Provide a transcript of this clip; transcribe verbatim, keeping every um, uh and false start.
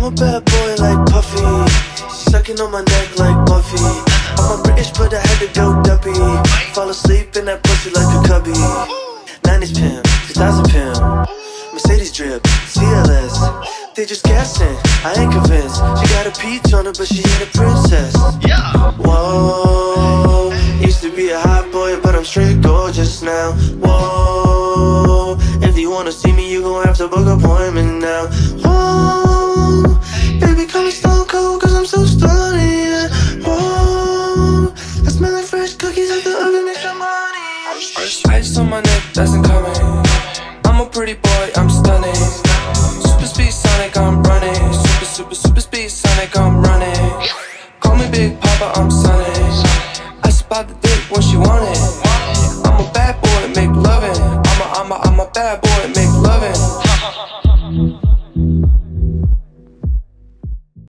a bad boy like Puffy. She sucking on my neck like Buffy. I'm a British but I had to go duppy. Fall asleep in that pussy like a cubby. nineties pimp, two thousand pimp, Mercedes drip, C L S. They just guessing, I ain't convinced. She got a peach on her but she ain't a princess. Yeah. Whoa, used to be a hot boy but I'm straight gorgeous now. Whoa, if you wanna see me you gon' have to book an appointment now. Whoa.